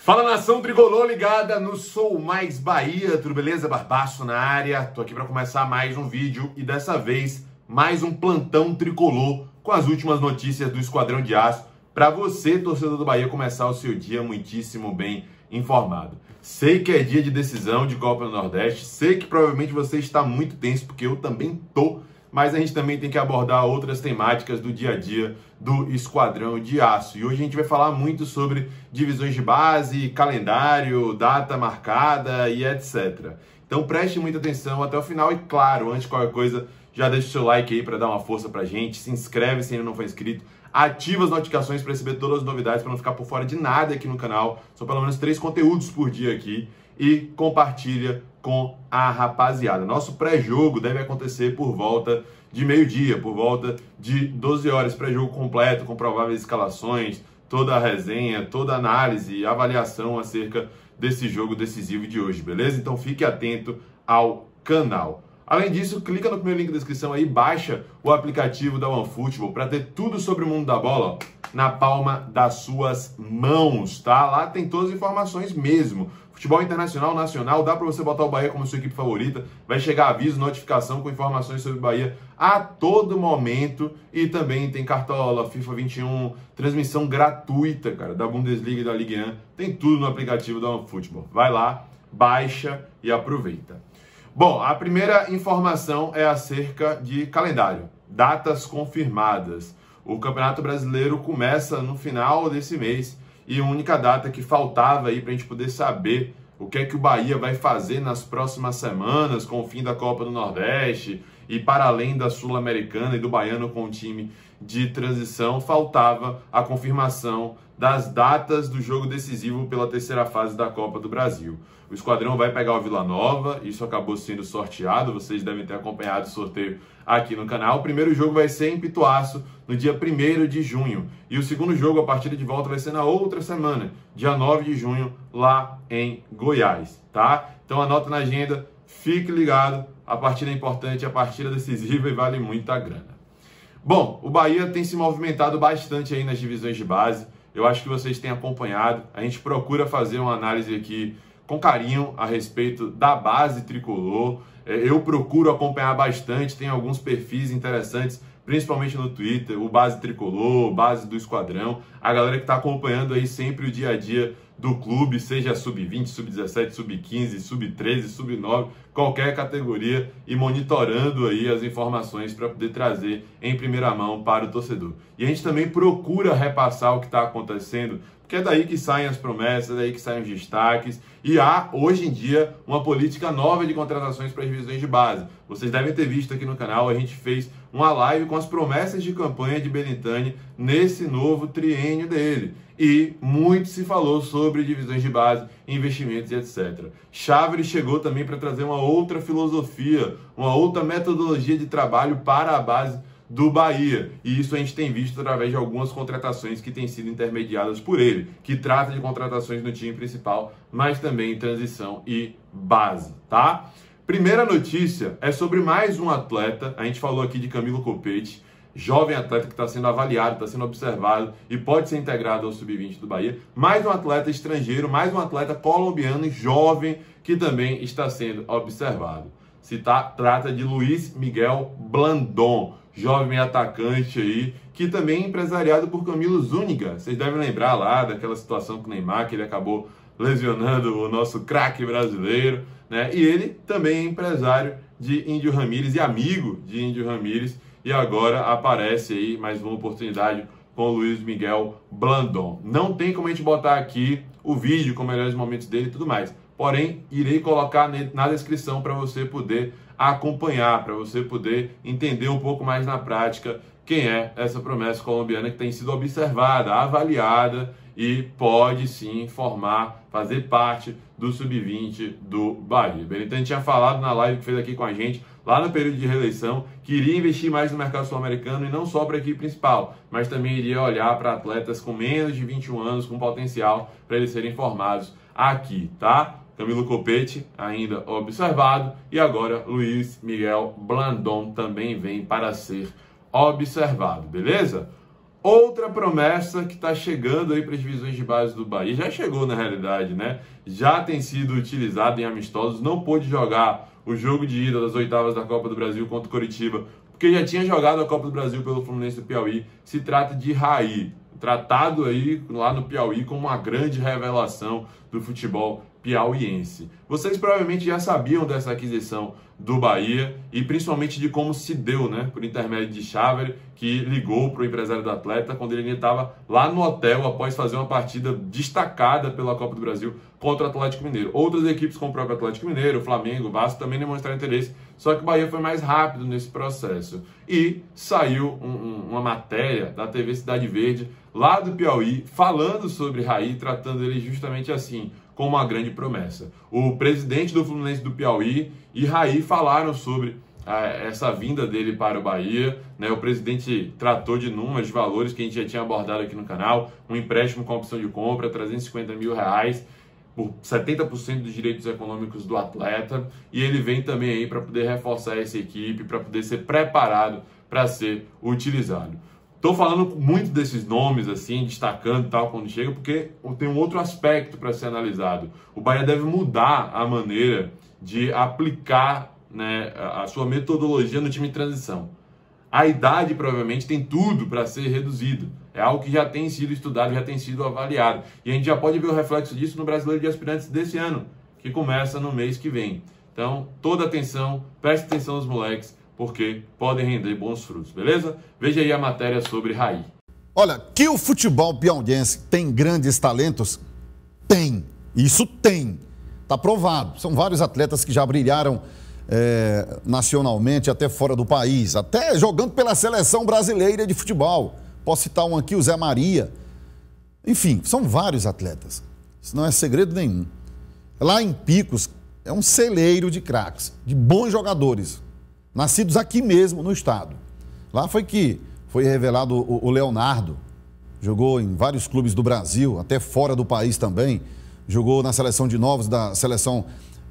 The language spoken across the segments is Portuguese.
Fala, nação tricolor ligada no Sou Mais Bahia, tudo beleza? Barbaço na área, tô aqui para começar mais um vídeo e dessa vez mais um plantão tricolor com as últimas notícias do Esquadrão de Aço para você, torcedor do Bahia, começar o seu dia muitíssimo bem informado. Sei que é dia de decisão de Copa do Nordeste, sei que provavelmente você está muito tenso, porque eu também tô, mas a gente também tem que abordar outras temáticas do dia a dia do Esquadrão de Aço. E hoje a gente vai falar muito sobre divisões de base, calendário, data marcada e etc. Então preste muita atenção até o final e, claro, antes de qualquer coisa, já deixa o seu like aí para dar uma força pra gente, se inscreve se ainda não for inscrito, ativa as notificações para receber todas as novidades, para não ficar por fora de nada aqui no canal. São pelo menos 3 conteúdos por dia aqui. E compartilha com a rapaziada. Nosso pré-jogo deve acontecer por volta de meio-dia, por volta de 12 horas. Pré-jogo completo, com prováveis escalações, toda a resenha, toda a análise e avaliação acerca desse jogo decisivo de hoje, beleza? Então fique atento ao canal. Além disso, clica no primeiro link da descrição aí, baixa o aplicativo da OneFootball para ter tudo sobre o mundo da bola, ó, na palma das suas mãos, tá? Lá tem todas as informações mesmo. Futebol internacional, nacional, dá para você botar o Bahia como sua equipe favorita, vai chegar aviso, notificação com informações sobre o Bahia a todo momento e também tem Cartola, FIFA 21, transmissão gratuita, cara, da Bundesliga e da Ligue 1, tem tudo no aplicativo da OneFootball. Vai lá, baixa e aproveita. Bom, a primeira informação é acerca de calendário, datas confirmadas. O Campeonato Brasileiro começa no final desse mês e a única data que faltava aí para a gente poder saber o que é que o Bahia vai fazer nas próximas semanas com o fim da Copa do Nordeste e para além da Sul-Americana e do Baiano com o time de transição, faltava a confirmação das datas do jogo decisivo pela terceira fase da Copa do Brasil. O Esquadrão vai pegar o Vila Nova, isso acabou sendo sorteado, vocês devem ter acompanhado o sorteio aqui no canal. O primeiro jogo vai ser em Pituaço, no dia 1º de junho. E o segundo jogo, a partida de volta, vai ser na outra semana, dia 9 de junho, lá em Goiás, tá? Então anota na agenda, fique ligado, a partida é importante, a partida é decisiva e vale muita grana. Bom, o Bahia tem se movimentado bastante aí nas divisões de base, eu acho que vocês têm acompanhado, a gente procura fazer uma análise aqui com carinho a respeito da base tricolor. Eu procuro acompanhar bastante, tem alguns perfis interessantes, principalmente no Twitter, o Base Tricolor, Base do Esquadrão, a galera que está acompanhando aí sempre o dia a dia do clube, seja sub-20, sub-17, sub-15, sub-13, sub-9, qualquer categoria, e monitorando aí as informações para poder trazer em primeira mão para o torcedor. E a gente também procura repassar o que está acontecendo, porque é daí que saem as promessas, é daí que saem os destaques, e há, hoje em dia, uma política nova de contratações para as divisões de base. Vocês devem ter visto aqui no canal, a gente fez uma live com as promessas de campanha de Belintani nesse novo triênio dele. E muito se falou sobre divisões de base, investimentos e etc. Chaves chegou também para trazer uma outra filosofia, uma outra metodologia de trabalho para a base do Bahia, e isso a gente tem visto através de algumas contratações que têm sido intermediadas por ele, que trata de contratações no time principal, mas também em transição e base, tá? Primeira notícia é sobre mais um atleta, a gente falou aqui de Camilo Copete, jovem atleta que está sendo avaliado, está sendo observado e pode ser integrado ao Sub-20 do Bahia, mais um atleta estrangeiro, mais um atleta colombiano jovem que também está sendo observado. Trata de Luiz Miguel Blandon, jovem atacante aí, que também é empresariado por Camilo Zúñiga. Vocês devem lembrar lá daquela situação com o Neymar, que ele acabou lesionando o nosso craque brasileiro, né? E ele também é empresário de Índio Ramírez e amigo de Índio Ramírez, e agora aparece aí mais uma oportunidade com o Luiz Miguel Blandon. Não tem como a gente botar aqui o vídeo com melhores momentos dele e tudo mais, porém, irei colocar na descrição para você poder acompanhar, para você poder entender um pouco mais na prática quem é essa promessa colombiana que tem sido observada, avaliada e pode sim fazer parte do Sub-20 do Bahia. Belintani tinha falado na live que fez aqui com a gente, lá no período de reeleição, que iria investir mais no mercado sul-americano e não só para a equipe principal, mas também iria olhar para atletas com menos de 21 anos, com potencial, para eles serem formados aqui, tá? Camilo Copete ainda observado e agora Luiz Miguel Blandon também vem para ser observado, beleza? Outra promessa que está chegando aí para as divisões de base do Bahia, já chegou na realidade, né? Já tem sido utilizado em amistosos, não pôde jogar o jogo de ida das oitavas da Copa do Brasil contra o Coritiba, porque já tinha jogado a Copa do Brasil pelo Fluminense do Piauí. Se trata de Raí, tratado aí lá no Piauí como uma grande revelação do futebol piauiense. Vocês provavelmente já sabiam dessa aquisição do Bahia e principalmente de como se deu, né? Por intermédio de Chávari, que ligou para o empresário do atleta quando ele estava lá no hotel após fazer uma partida destacada pela Copa do Brasil contra o Atlético Mineiro. Outras equipes como o próprio Atlético Mineiro, o Flamengo, o Vasco também demonstraram interesse, só que o Bahia foi mais rápido nesse processo. E saiu uma matéria da TV Cidade Verde, lá do Piauí, falando sobre Raí, tratando ele justamente assim, como uma grande promessa. O presidente do Fluminense do Piauí e Raí falaram sobre essa vinda dele para o Bahia, né? O presidente tratou de números, de valores que a gente já tinha abordado aqui no canal, um empréstimo com opção de compra, R$350 mil, por 70% dos direitos econômicos do atleta, e ele vem também aí para poder reforçar essa equipe, para poder ser preparado para ser utilizado. Estou falando muito desses nomes, assim, destacando e tal, quando chega, porque tem um outro aspecto para ser analisado. O Bahia deve mudar a maneira de aplicar, né, a sua metodologia no time de transição. A idade, provavelmente, tem tudo para ser reduzido. É algo que já tem sido estudado, já tem sido avaliado. E a gente já pode ver o reflexo disso no Brasileiro de Aspirantes desse ano, que começa no mês que vem. Então, toda atenção, preste atenção aos moleques, porque podem render bons frutos, beleza? Veja aí a matéria sobre Raí. Olha, que o futebol piauiense tem grandes talentos? Tem. Isso tem. Está provado. São vários atletas que já brilharam nacionalmente, até fora do país, até jogando pela seleção brasileira de futebol. Posso citar um aqui, o Zé Maria. Enfim, são vários atletas. Isso não é segredo nenhum. Lá em Picos, é um celeiro de craques, de bons jogadores, nascidos aqui mesmo no estado. Lá foi que foi revelado o Leonardo, jogou em vários clubes do Brasil, até fora do país também, jogou na seleção de novos, da seleção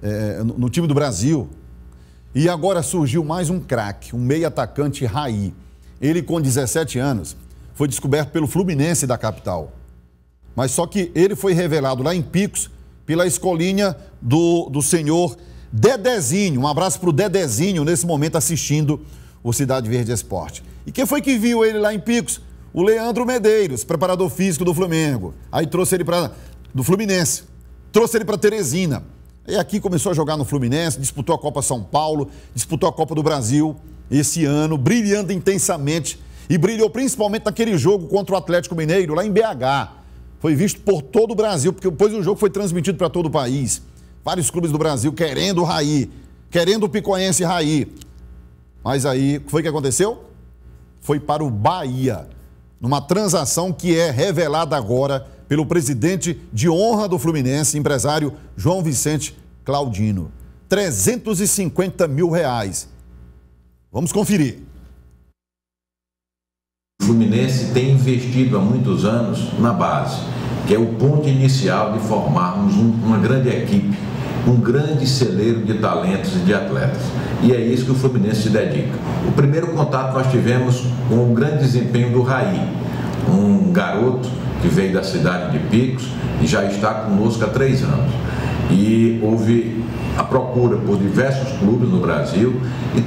no time do Brasil. E agora surgiu mais um craque, um meio atacante Raí. Ele com 17 anos foi descoberto pelo Fluminense da capital. Mas só que ele foi revelado lá em Picos pela escolinha do senhor Dedezinho. Um abraço para o Dedezinho, nesse momento assistindo o Cidade Verde Esporte. E quem foi que viu ele lá em Picos? O Leandro Medeiros, preparador físico do Flamengo. Aí trouxe ele do Fluminense, trouxe ele para Teresina. E aqui começou a jogar no Fluminense, disputou a Copa São Paulo, disputou a Copa do Brasil esse ano, brilhando intensamente. E brilhou principalmente naquele jogo contra o Atlético Mineiro, lá em BH. Foi visto por todo o Brasil, porque depois o jogo foi transmitido para todo o país. Vários clubes do Brasil querendo o Raí, querendo o picoense Raí. Mas aí, o que foi que aconteceu? Foi para o Bahia, numa transação que é revelada agora pelo presidente de honra do Fluminense, empresário João Vicente Claudino. R$350 mil. Vamos conferir. O Fluminense tem investido há muitos anos na base, que é o ponto inicial de formarmos uma grande equipe, um grande celeiro de talentos e de atletas. E é isso que o Fluminense se dedica. O primeiro contato nós tivemos com o grande desempenho do Raí, um garoto que veio da cidade de Picos e já está conosco há 3 anos. E houve a procura por diversos clubes no Brasil e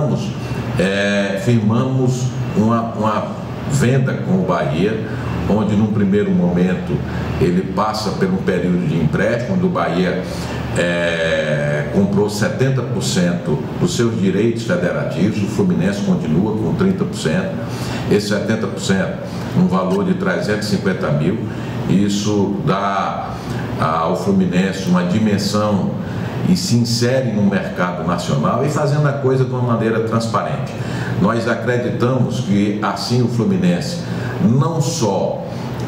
firmamos uma venda com o Bahia, onde num primeiro momento ele passa por um período de empréstimo, do Bahia comprou 70% dos seus direitos federativos, o Fluminense continua com 30%, esse 70%, um valor de 350 mil, isso dá ao Fluminense uma dimensão e se insere no mercado nacional e fazendo a coisa de uma maneira transparente. Nós acreditamos que assim o Fluminense não só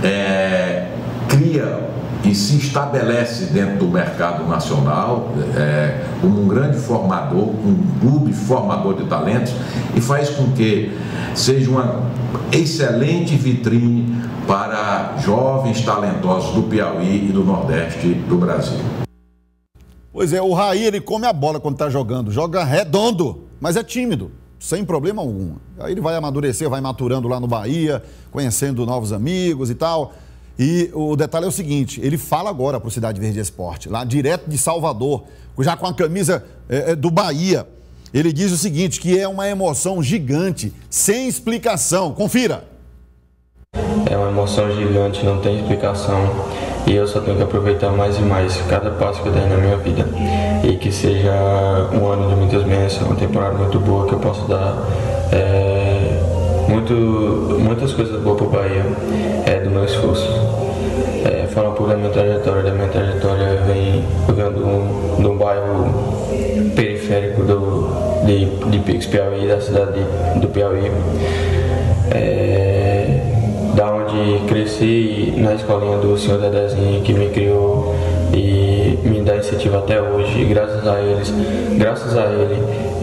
cria e se estabelece dentro do mercado nacional como um grande formador, um clube formador de talentos, e faz com que seja uma excelente vitrine para jovens talentosos do Piauí e do Nordeste do Brasil. Pois é, o Raí, ele come a bola quando está jogando, joga redondo, mas é tímido. sem problema algum. Aí ele vai amadurecer, vai maturando lá no Bahia, conhecendo novos amigos e tal. E o detalhe é o seguinte, ele fala agora para o Cidade Verde Esporte, lá direto de Salvador, já com a camisa do Bahia. Ele diz o seguinte, que é uma emoção gigante, sem explicação. Confira. É uma emoção gigante, não tem explicação. E eu só tenho que aproveitar mais e mais cada passo que eu der na minha vida. E que seja um ano de muitas bênçãos, uma temporada muito boa, que eu possa dar muitas coisas boas para o Bahia, do meu esforço. Falar um pouco da minha trajetória. Eu venho jogando num bairro periférico de Pix, Piauí, da cidade do Piauí. Da onde cresci na escolinha do senhor Dedezinho, que me criou e me dá incentivo até hoje. E graças a ele,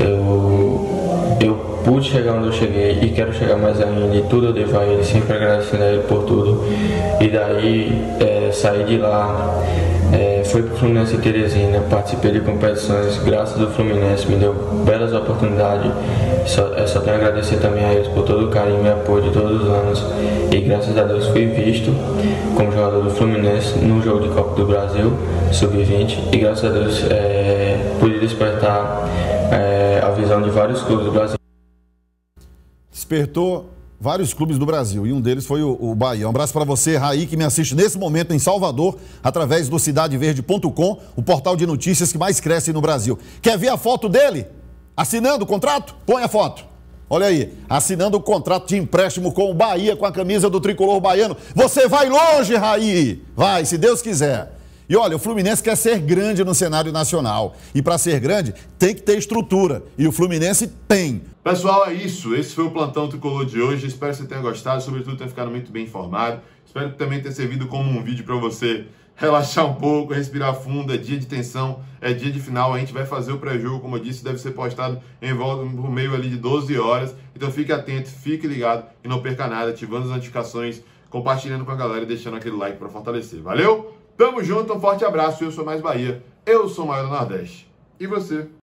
eu pude chegar onde eu cheguei e quero chegar mais ainda. E tudo eu devo a ele, sempre agradecendo a ele por tudo. E daí saí de lá, fui pro Fluminense em Teresina, participei de competições, graças ao Fluminense, me deu belas oportunidades. Só tenho a agradecer também a eles por todo o carinho e apoio de todos os anos. E graças a Deus fui visto como jogador do Fluminense no jogo de Copa do Brasil, Sub-20. E graças a Deus pude despertar a visão de vários clubes do Brasil. Despertou vários clubes do Brasil e um deles foi o Bahia. Um abraço para você, Raí, que me assiste nesse momento em Salvador, através do cidadeverde.com, o portal de notícias que mais cresce no Brasil. Quer ver a foto dele? Assinando o contrato? Põe a foto. Olha aí, assinando o contrato de empréstimo com o Bahia, com a camisa do tricolor baiano. Você vai longe, Raí! Vai, se Deus quiser. E olha, o Fluminense quer ser grande no cenário nacional. E para ser grande, tem que ter estrutura. E o Fluminense tem. Pessoal, é isso. Esse foi o Plantão Tricolor de hoje. Espero que você tenha gostado, sobretudo tenha ficado muito bem informado. Espero que também tenha servido como um vídeo para você relaxar um pouco, respirar fundo. É dia de tensão, é dia de final. A gente vai fazer o pré-jogo, como eu disse, deve ser postado em volta por meio ali de 12 horas. Então fique atento, fique ligado e não perca nada, ativando as notificações, compartilhando com a galera e deixando aquele like para fortalecer. Valeu? Tamo junto, um forte abraço. Eu sou Mais Bahia, eu sou o maior do Nordeste. E você?